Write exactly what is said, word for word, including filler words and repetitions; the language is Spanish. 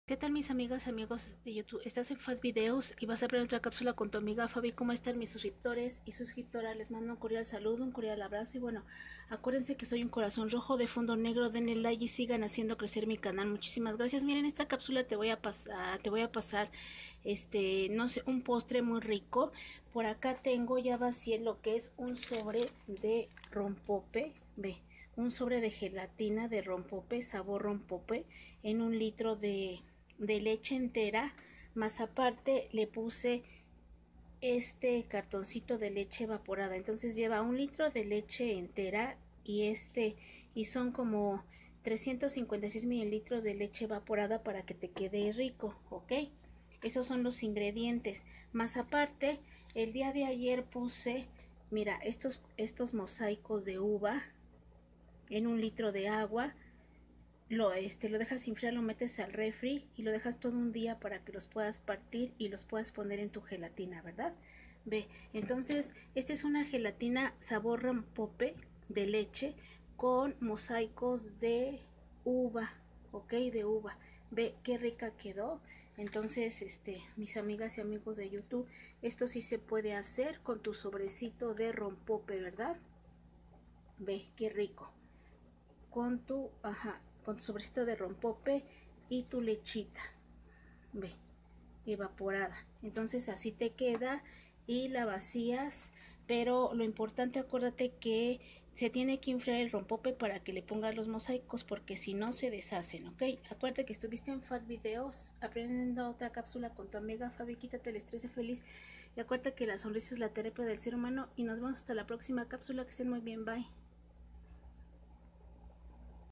¿Qué tal mis amigas, amigos de YouTube? Estás en Fat Videos y vas a ver otra cápsula con tu amiga Fabi. ¿Cómo están mis suscriptores y suscriptoras? Les mando un cordial saludo, un cordial abrazo y bueno, acuérdense que soy un corazón rojo de fondo negro. Denle like y sigan haciendo crecer mi canal. Muchísimas gracias. Miren, esta cápsula te voy a pasar, te voy a pasar este, no sé, un postre muy rico. Por acá tengo, ya vacié lo que es un sobre de rompope. Ve, un sobre de gelatina de rompope, sabor rompope, en un litro de de leche entera, más aparte le puse este cartoncito de leche evaporada. Entonces lleva un litro de leche entera y este y son como trescientos cincuenta y seis mililitros de leche evaporada para que te quede rico, ¿ok? Esos son los ingredientes. Más aparte, el día de ayer puse, mira, estos, estos mosaicos de uva en un litro de agua. Lo, este, lo dejas enfriar, lo metes al refri y lo dejas todo un día para que los puedas partir y los puedas poner en tu gelatina, ¿verdad? Ve, entonces, esta es una gelatina sabor rompope de leche con mosaicos de uva, ¿ok? De uva. Ve qué rica quedó. Entonces, este, mis amigas y amigos de YouTube, esto sí se puede hacer con tu sobrecito de rompope, ¿verdad? Ve qué rico con tu, ajá, con tu sobrecito de rompope y tu lechita, ve, evaporada. Entonces así te queda y la vacías, pero lo importante, acuérdate que se tiene que inflar el rompope para que le pongas los mosaicos, porque si no se deshacen, ¿ok? Acuérdate que estuviste en Fat Videos aprendiendo otra cápsula con tu amiga Fabi. Quítate el estrés, feliz y acuérdate que la sonrisa es la terapia del ser humano y nos vemos hasta la próxima cápsula. Que estén muy bien, bye.